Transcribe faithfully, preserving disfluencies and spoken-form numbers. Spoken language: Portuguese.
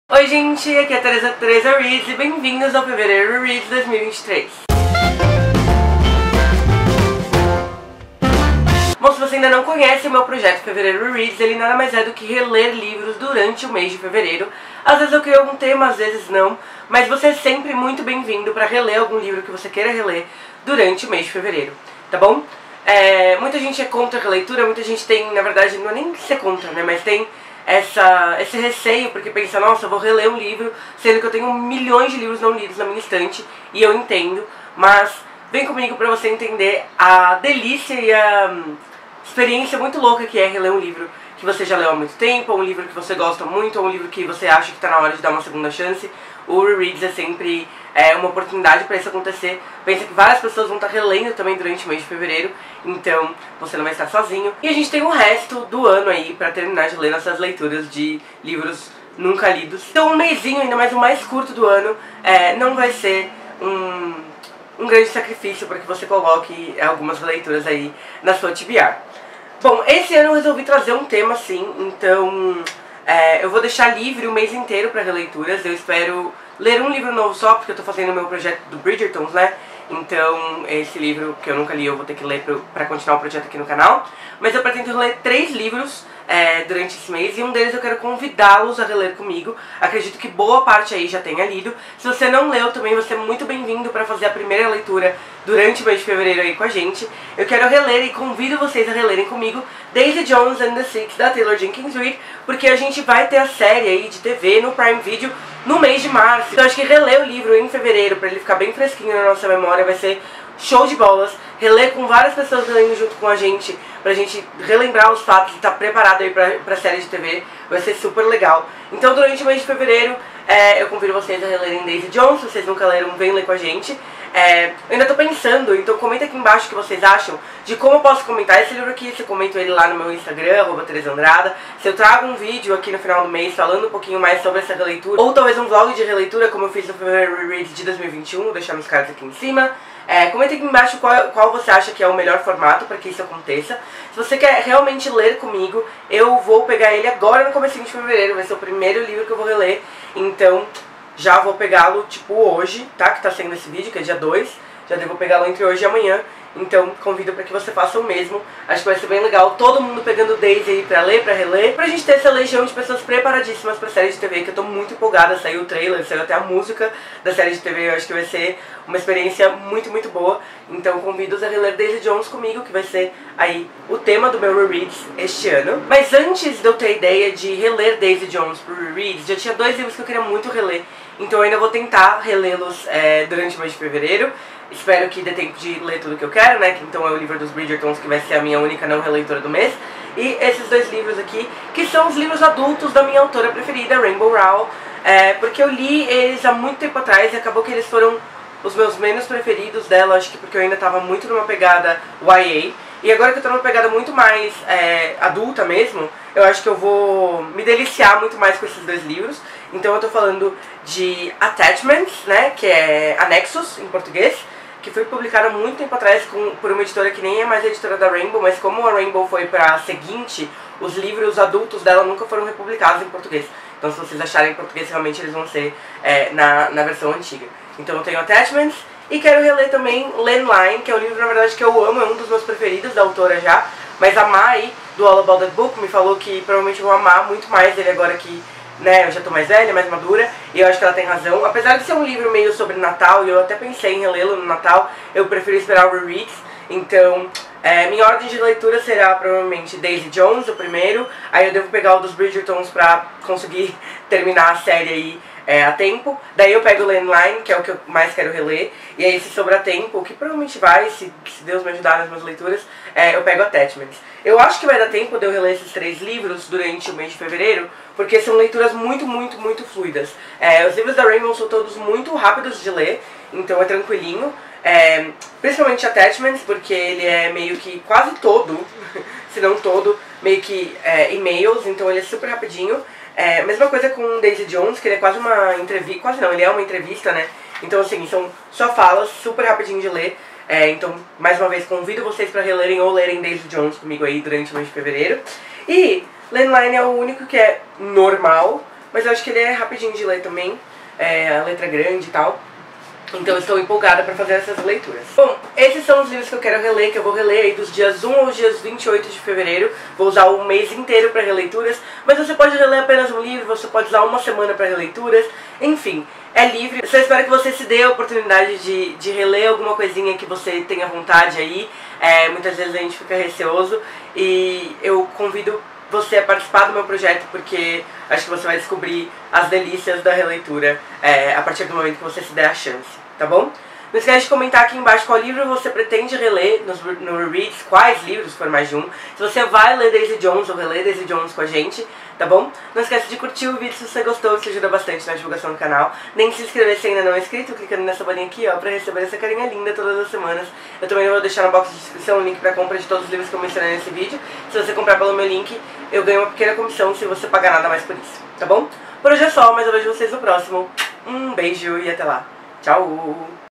Oi gente, aqui é a Teresa Teresa Reads e bem-vindos ao Fevereiro Reads dois mil e vinte e três. Bom, se você ainda não conhece o meu projeto Fevereiro Reads, ele nada mais é do que reler livros durante o mês de fevereiro. Às vezes eu crio algum tema, às vezes não, mas você é sempre muito bem-vindo para reler algum livro que você queira reler durante o mês de fevereiro, tá bom? É, muita gente é contra a releitura, muita gente tem, na verdade, não é nem ser contra, né, mas tem Essa, esse receio, porque pensa, nossa, eu vou reler um livro, sendo que eu tenho milhões de livros não lidos na minha estante, e eu entendo, mas vem comigo pra você entender a delícia e a hum, experiência muito louca que é reler um livro que você já leu há muito tempo, ou um livro que você gosta muito, ou um livro que você acha que tá na hora de dar uma segunda chance. O Rereads é sempre é, uma oportunidade para isso acontecer. Pensa que várias pessoas vão estar relendo também durante o mês de fevereiro, então você não vai estar sozinho. E a gente tem o resto do ano aí para terminar de ler nossas leituras de livros nunca lidos. Então um mêsinho, ainda mais o mais curto do ano, é, não vai ser um, um grande sacrifício para que você coloque algumas leituras aí na sua T B R. Bom, esse ano eu resolvi trazer um tema assim, então é, eu vou deixar livre o mês inteiro para releituras. Eu espero ler um livro novo só, porque eu tô fazendo o meu projeto do Bridgertons, né? Então esse livro que eu nunca li eu vou ter que ler para continuar o projeto aqui no canal. Mas eu pretendo ler três livros é, durante esse mês, e um deles eu quero convidá-los a reler comigo. Acredito que boa parte aí já tenha lido. Se você não leu também, você é muito bem-vindo para fazer a primeira leitura durante o mês de fevereiro aí com a gente. Eu quero reler e convido vocês a relerem comigo Daisy Jones and the Six, da Taylor Jenkins Reid, porque a gente vai ter a série aí de T V no Prime Video no mês de março. Então acho que reler o livro em fevereiro, para ele ficar bem fresquinho na nossa memória, vai ser show de bolas. Reler com várias pessoas relendo junto com a gente, pra gente relembrar os fatos e estar preparado aí pra, pra série de T V, vai ser super legal. Então durante o mês de fevereiro, é, eu convido vocês a relerem Daisy Jones. Se vocês nunca leram, vem ler com a gente. É, eu ainda tô pensando, então comenta aqui embaixo o que vocês acham de como eu posso comentar esse livro aqui. Se eu comento ele lá no meu Instagram, arroba Teresa Andrada. Se eu trago um vídeo aqui no final do mês falando um pouquinho mais sobre essa releitura, ou talvez um vlog de releitura, como eu fiz no Fevereiro Reads de dois mil e vinte e um, vou deixar nos cards aqui em cima. É, comenta aqui embaixo qual, qual você acha que é o melhor formato para que isso aconteça. Se você quer realmente ler comigo, eu vou pegar ele agora no comecinho de fevereiro, vai ser o primeiro livro que eu vou reler. Então já vou pegá-lo tipo hoje, tá? Que tá saindo esse vídeo, que é dia dois. Já devo pegá-lo entre hoje e amanhã. Então convido para que você faça o mesmo. Acho que vai ser bem legal, todo mundo pegando Daisy aí pra ler, pra reler, pra gente ter essa legião de pessoas preparadíssimas pra série de T V, que eu tô muito empolgada. Saiu o trailer, saiu até a música da série de T V. Eu acho que vai ser uma experiência muito, muito boa. Então convido-os a reler Daisy Jones comigo, que vai ser aí o tema do meu Rereads este ano. Mas antes de eu ter a ideia de reler Daisy Jones pro Rereads, já tinha dois livros que eu queria muito reler. Então eu ainda vou tentar relê-los é, durante o mês de fevereiro. Espero que dê tempo de ler tudo que eu quero, né? Então é o livro dos Bridgertons, que vai ser a minha única não releitura do mês. E esses dois livros aqui, que são os livros adultos da minha autora preferida, Rainbow Rowell. É, porque eu li eles há muito tempo atrás e acabou que eles foram os meus menos preferidos dela. Acho que porque eu ainda tava muito numa pegada Y A. E agora que eu tô numa pegada muito mais é, adulta mesmo, eu acho que eu vou me deliciar muito mais com esses dois livros. Então eu tô falando de Attachments, né, que é Anexos em português, que foi publicado há muito tempo atrás com, por uma editora que nem é mais a editora da Rainbow, mas como a Rainbow foi pra seguinte, os livros adultos dela nunca foram republicados em português. Então se vocês acharem em português, realmente eles vão ser é, na, na versão antiga. Então eu tenho Attachments. E quero reler também Landline, que é um livro, na verdade, que eu amo, é um dos meus preferidos da autora já. Mas a Mai, do All About That Book, me falou que provavelmente eu vou amar muito mais ele agora que, né, eu já tô mais velha, mais madura. E eu acho que ela tem razão. Apesar de ser um livro meio sobre Natal, e eu até pensei em relê-lo no Natal, eu prefiro esperar o Rereads. Então, é, minha ordem de leitura será provavelmente Daisy Jones, o primeiro. Aí eu devo pegar o dos Bridgertons pra conseguir terminar a série aí É, a tempo. Daí eu pego o Landline, que é o que eu mais quero reler. E aí se sobrar tempo, que provavelmente vai, se, se Deus me ajudar nas minhas leituras, é, eu pego Attachments. Eu acho que vai dar tempo de eu reler esses três livros durante o mês de fevereiro, porque são leituras muito, muito, muito fluidas. É, os livros da Rainbow são todos muito rápidos de ler, então é tranquilinho. É, principalmente Attachments, porque ele é meio que quase todo, se não todo, meio que é, e-mails, então ele é super rapidinho. É, mesma coisa com Daisy Jones, que ele é quase uma entrevista, quase não, ele é uma entrevista, né? Então assim, são só falas, super rapidinho de ler. É, então, mais uma vez, convido vocês para relerem ou lerem Daisy Jones comigo aí durante o mês de fevereiro. E Landline é o único que é normal, mas eu acho que ele é rapidinho de ler também, é, a letra grande e tal. Então eu estou empolgada para fazer essas leituras. Bom, esses são os livros que eu quero reler, que eu vou reler aí dos dias um aos dias vinte e oito de fevereiro. Vou usar o mês inteiro para releituras, mas você pode reler apenas um livro, você pode usar uma semana para releituras, enfim, é livre. Eu só espero que você se dê a oportunidade de, de reler alguma coisinha que você tenha vontade aí. É, muitas vezes a gente fica receoso e eu convido você a participar do meu projeto, porque acho que você vai descobrir as delícias da releitura é, a partir do momento que você se der a chance, tá bom? Não esquece de comentar aqui embaixo qual livro você pretende reler nos, no Rereads, quais livros, se for mais de um. Se você vai ler Daisy Jones ou reler Daisy Jones com a gente, tá bom? Não esquece de curtir o vídeo se você gostou, isso ajuda bastante na divulgação do canal. Nem se inscrever se ainda não é inscrito, clicando nessa bolinha aqui, ó, pra receber essa carinha linda todas as semanas. Eu também vou deixar na box de descrição o link pra compra de todos os livros que eu mencionei nesse vídeo. Se você comprar pelo meu link, eu ganho uma pequena comissão se você pagar nada mais por isso, tá bom? Por hoje é só, mas eu vejo vocês no próximo. Um beijo e até lá. Tchau!